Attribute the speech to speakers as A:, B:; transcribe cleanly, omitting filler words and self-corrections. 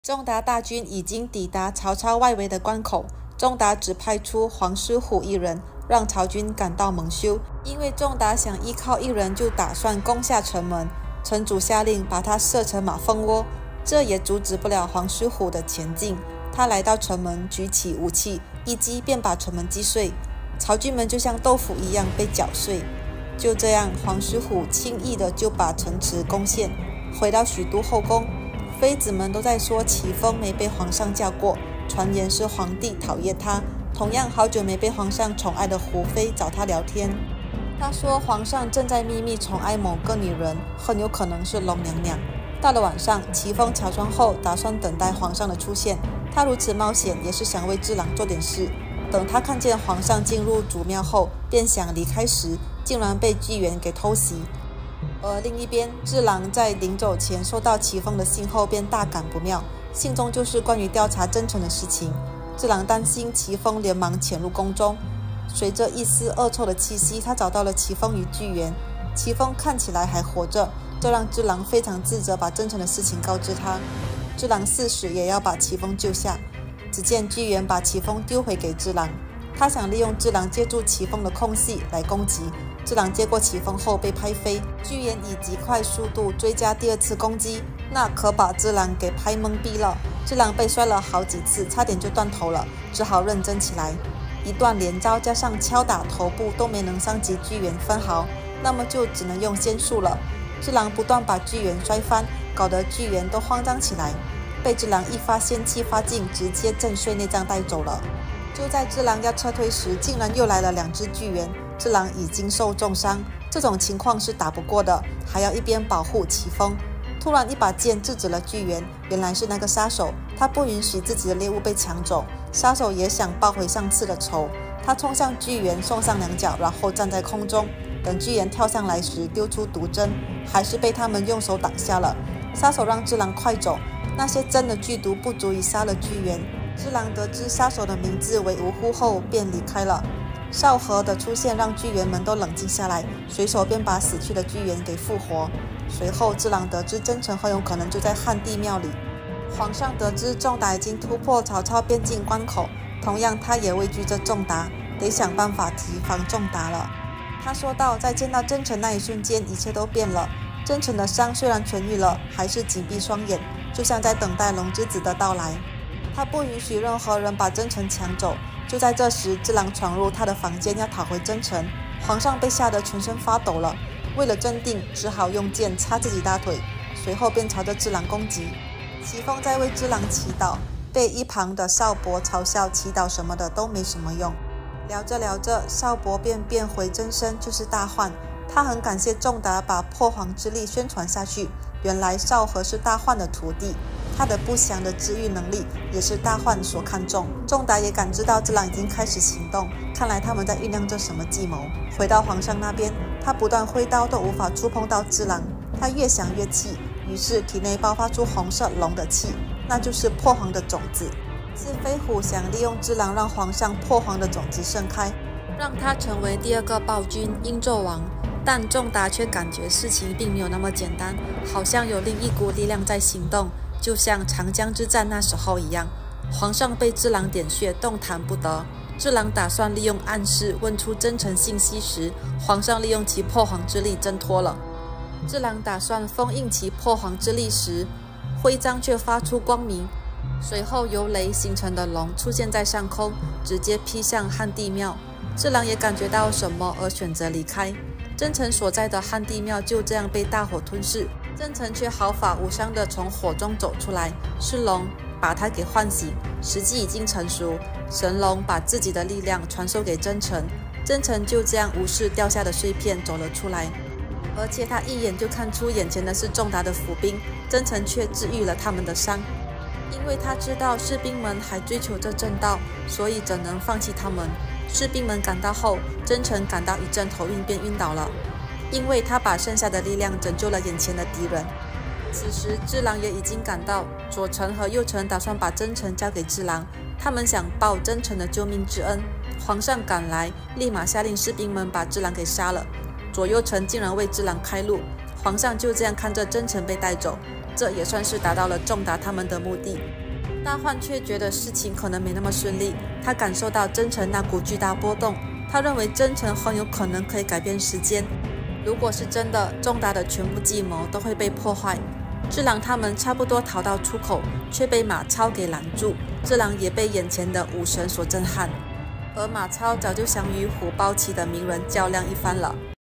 A: 仲达大军已经抵达曹操外围的关口，仲达只派出黄师虎一人，让曹军感到蒙羞。因为仲达想依靠一人就打算攻下城门，城主下令把他射成马蜂窝，这也阻止不了黄师虎的前进。他来到城门，举起武器，一击便把城门击碎，曹军们就像豆腐一样被搅碎。就这样，黄师虎轻易的就把城池攻陷。回到许都后宫，妃子们都在说齐风没被皇上叫过，传言是皇帝讨厌他。同样好久没被皇上宠爱的胡妃找他聊天，他说皇上正在秘密宠爱某个女人，很有可能是龙娘娘。到了晚上，齐风乔装后打算等待皇上的出现，他如此冒险也是想为智囊做点事。等他看见皇上进入主庙后，便想离开时，竟然被巨源给偷袭。而另一边，智囊在临走前收到齐风的信后，便大感不妙。信中就是关于调查真诚的事情。智囊担心齐风，连忙潜入宫中。随着一丝恶臭的气息，他找到了齐风与巨源。齐风看起来还活着，这让智囊非常自责，把真诚的事情告知他。智囊誓死也要把齐风救下。只见巨源把齐风丢回给智囊，他想利用智囊借助齐风的空隙来攻击。智囊接过齐风后被拍飞，巨源以极快速度追加第二次攻击，那可把智囊给拍懵逼了。智囊被摔了好几次，差点就断头了，只好认真起来。一段连招加上敲打头部都没能伤及巨源分毫，那么就只能用仙术了。智囊不断把巨源摔翻，搞得巨源都慌张起来。被智囊一发仙气发尽，直接震碎内脏带走了。就在智囊要撤退时，竟然又来了2只巨源。智囊已经受重伤，这种情况是打不过的，还要一边保护齐风。突然一把剑制止了巨源，原来是那个杀手，他不允许自己的猎物被抢走。杀手也想报回上次的仇，他冲向巨源，送上2脚，然后站在空中，等巨源跳上来时丢出毒针，还是被他们用手挡下了。杀手让智囊快走，那些针的剧毒不足以杀了巨源。智囊得知杀手的名字为吴乎后，便离开了。少河的出现让巨源们都冷静下来，随手便把死去的巨源给复活。随后，智囊得知真诚很有可能就在汉帝庙里。皇上得知仲达已经突破曹操边境关口，同样他也畏惧着仲达，得想办法提防仲达了。他说道：“在见到真诚那一瞬间，一切都变了。真诚的伤虽然痊愈了，还是紧闭双眼，就像在等待龙之子的到来。他不允许任何人把真诚抢走。”就在这时，智囊闯入他的房间，要讨回真诚。皇上被吓得全身发抖了，为了镇定，只好用剑插自己大腿，随后便朝着智囊攻击。齐风在为智囊祈祷，被一旁的少伯嘲笑，祈祷什么的都没什么用。聊着聊着，少伯便变回真身，就是大浣。他很感谢仲达把破黄之力宣传下去，原来少河是大浣的徒弟。他的不祥的治愈能力也是大浣所看重。仲达也感知到智囊已经开始行动，看来他们在酝酿着什么计谋。回到皇上那边，他不断挥刀都无法触碰到智囊，他越想越气，于是体内爆发出红色龙的气，那就是破黄的种子。是飞虎想利用智囊让皇上破黄的种子盛开，让他成为第2个暴君殷纣王。但仲达却感觉事情并没有那么简单，好像有另一股力量在行动。就像长江之战那时候一样，皇上被智囊点穴，动弹不得。智囊打算利用暗示问出真诚信息时，皇上利用其破黄之力挣脱了。智囊打算封印其破黄之力时，徽章却发出光明，随后由雷形成的龙出现在上空，直接劈向汉帝庙。智囊也感觉到什么而选择离开。真诚所在的汉帝庙就这样被大火吞噬，真诚却毫发无伤地从火中走出来，是龙把他给唤醒，时机已经成熟。神龙把自己的力量传授给真诚，真诚就这样无视掉下的碎片走了出来，而且他一眼就看出眼前的是仲达的伏兵，真诚却治愈了他们的伤。因为他知道士兵们还追求着正道，所以怎能放弃他们。士兵们赶到后，真诚感到一阵头晕便晕倒了，因为他把剩下的力量拯救了眼前的敌人。此时智囊也已经赶到，左丞和右丞打算把真诚交给智囊，他们想报真诚的救命之恩。皇上赶来，立马下令士兵们把智囊给杀了。左右丞竟然为智囊开路，皇上就这样看着真诚被带走。 这也算是达到了仲达他们的目的。大焕却觉得事情可能没那么顺利，他感受到真诚那股巨大波动，他认为真诚很有可能可以改变时间。如果是真的，仲达的全部计谋都会被破坏。智狼他们差不多逃到出口，却被马超给拦住。智狼也被眼前的武神所震撼，而马超早就想与虎豹骑的鸣人较量一番了。